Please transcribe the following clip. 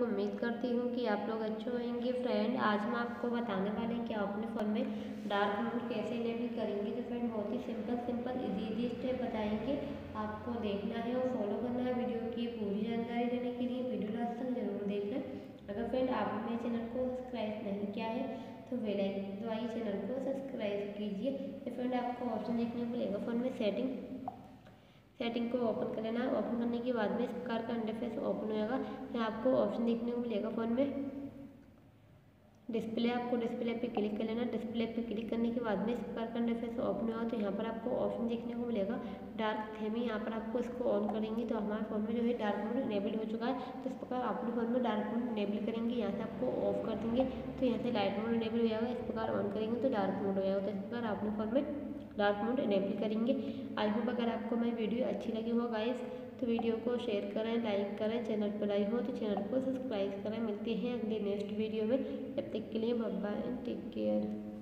उम्मीद करती हूँ कि आप लोग अच्छे होंगे। फ्रेंड आज हम आपको बताने वाले हैं कि आप अपने फ़ोन में डार्क मोड कैसे इनेबल करेंगे। तो फ्रेंड बहुत ही सिंपल इजी स्टेप बताएंगे, आपको देखना है और फॉलो करना है। वीडियो की पूरी जानकारी देने के लिए वीडियो लास्ट तक जरूर देखना। अगर फ्रेंड आपने मेरे चैनल को सब्सक्राइब नहीं किया है तो बेल आइकन दबाइए, चैनल को सब्सक्राइब कीजिए। तो फ्रेंड आपको ऑप्शन देखने को मिलेगा फ़ोन में सेटिंग को ओपन कर लेना। ओपन करने के बाद में इस प्रकार का इंटरफेस ओपन होगा। यहाँ आपको ऑप्शन देखने को मिलेगा फ़ोन में डिस्प्ले, आपको डिस्प्ले पे क्लिक कर लेना। डिस्प्ले पे क्लिक करने के बाद में इस प्रकार का इंटरफेस ओपन होगा। तो यहाँ पर आपको ऑप्शन देखने को मिलेगा डार्क थीम। यहाँ पर आपको इसको ऑन करेंगे तो हमारे फ़ोन में जो है डार्क मोड इनेबल हो चुका है। तो इस प्रकार अपने फ़ोन में डार्क मोड इनेबल करेंगे। यहाँ से आपको ऑफ कर देंगे तो यहाँ से लाइट मोड इनेबल हो जाएगा। इस प्रकार ऑन करेंगे तो डार्क मोड हो जाएगा। तो इस प्रकार अपने फ़ोन में डार्क मोड इनेबल करेंगे। आई होप अगर आपको मेरी वीडियो अच्छी लगी हो गाइस तो वीडियो को शेयर करें, लाइक करें। चैनल पर नए हो तो चैनल को सब्सक्राइब करें। मिलते हैं अगले नेक्स्ट वीडियो में, तब तक के लिए bye bye and take care.